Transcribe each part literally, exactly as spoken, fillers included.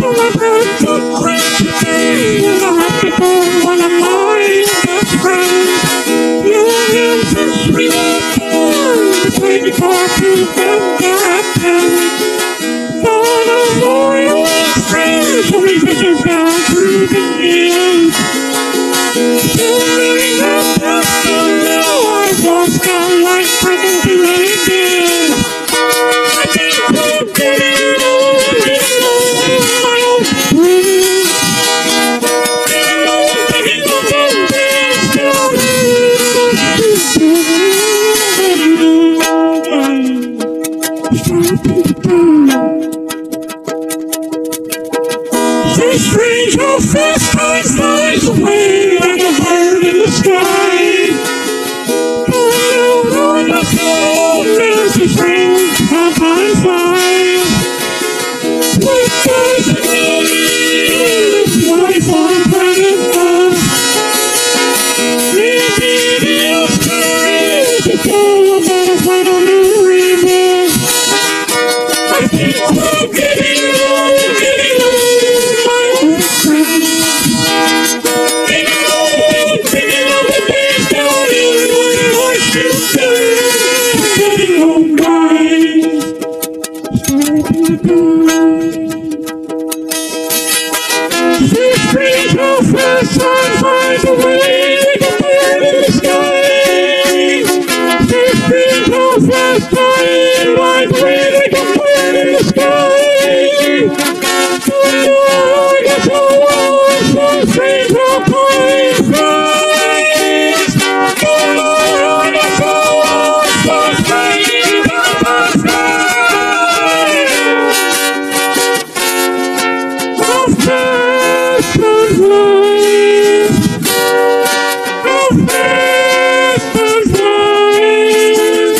so my blood so crazy. You know I could go one of my best friends. You and some sweet boy, played the party from that time. Thought of loyal friends, so we took it down through the years. Still living up the sun now, I've lost my life, I don't do anything. I can't quit getting old, getting old, my old friends. Getting old, getting old, getting still so strange how fast time flies away like a bird in the sky. Going out on the field, there's a strange how time flies. What does it mean? Life on planet Earth. Maybe the story to tell about a final new rebirth. I think we're getting old, getting old, my old friend. Getting old, getting old, the days down in when I still stand. Getting old, guys. Starting to die. See strange how fast time flies away like a bird in the sky. See strange how fast time flies away like a bird in the sky. Oh, I got so long, so strange how time flies. Oh, I got so long, so strange how time flies. How fast time flies. How fast time flies.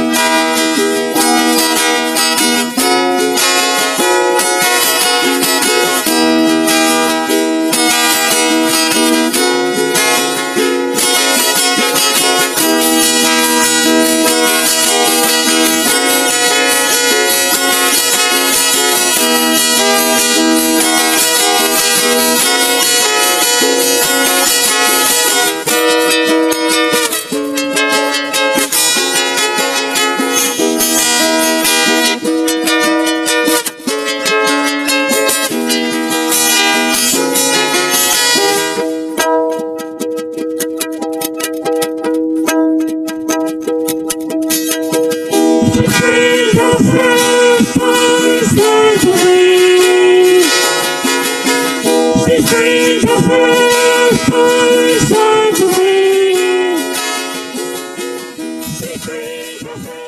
Strange how fast time flies away. See strange how fast time flies away. See strange how fast